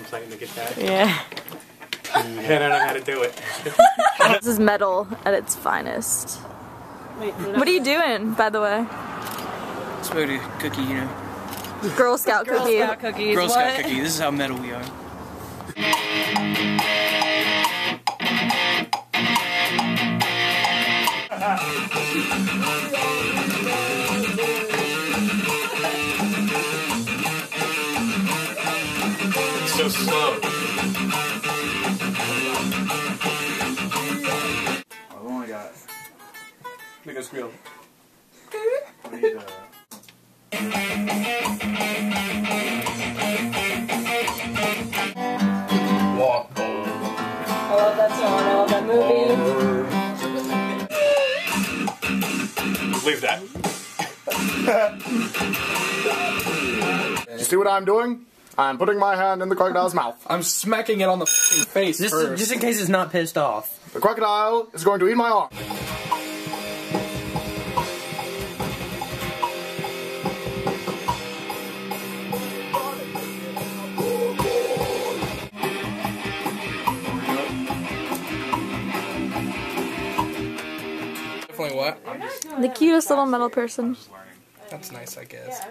website and to get that. Yeah. I don't know how to do it. This is metal at its finest. Wait, what are you doing, by the way? Smoking a cookie, you know. Girl Scout cookie. Girl Scout cookies. Girl Scout what? cookie. This is how metal we are. It's so slow. I've only got. Make a squeal. I need walk over. I love that song. I love that movie. Leave that. You see what I'm doing? I'm putting my hand in the crocodile's mouth. I'm smacking it on the face first. Just in case it's not pissed off. The crocodile is going to eat my arm. Definitely what? The cutest little metal person. That's nice, I guess.